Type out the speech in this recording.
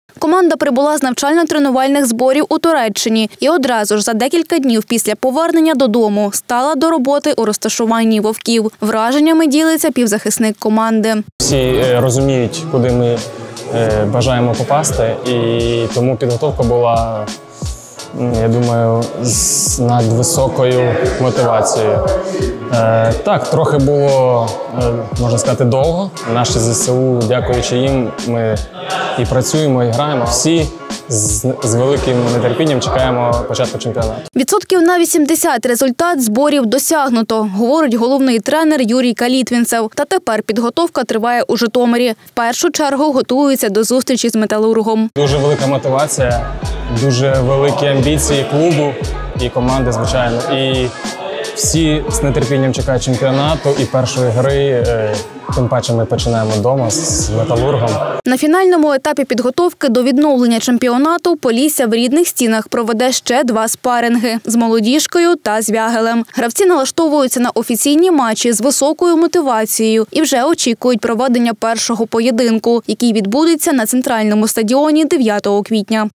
Команда прибула з навчально-тренувальних зборів у Туреччині і одразу ж за декілька днів після повернення додому стала до роботи у розташуванні вовків. Враженнями ділиться півзахисник команди. Всі розуміють, куди ми бажаємо попасти, і тому підготовка була, я думаю, з надвисокою мотивацією. Так, трохи було, можна сказати, довго. Наші ЗСУ, дякуючи їм, ми і працюємо, і граємо. Всі з великим нетерпінням чекаємо початку чемпіонату. Відсотків на 80 результат зборів досягнуто, говорить головний тренер Юрій Калітвінцев. Та тепер підготовка триває у Житомирі. В першу чергу готуються до зустрічі з «Металургом». Дуже велика мотивація, дуже великі амбіції клубу і команди, звичайно. І всі з нетерпінням чекають чемпіонату і першої гри, тим паче ми починаємо вдома з «Металургом». На фінальному етапі підготовки до відновлення чемпіонату Полісся в рідних стінах проведе ще 2 спаринги – з «Молодіжкою» та з «Вягелем». Гравці налаштовуються на офіційні матчі з високою мотивацією і вже очікують проведення першого поєдинку, який відбудеться на центральному стадіоні 9 квітня.